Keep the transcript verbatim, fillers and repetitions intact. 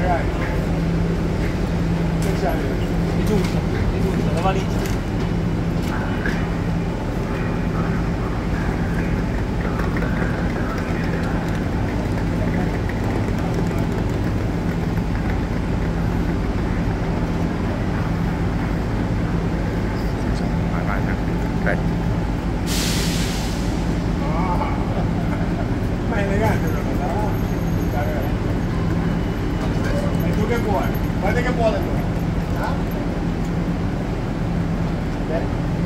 magari. Che c'è? È giusto, è giusto, la valigia. Ma è elegante quella, no? E tu che vuoi? Guarda che vuole tu. Ah? Bene.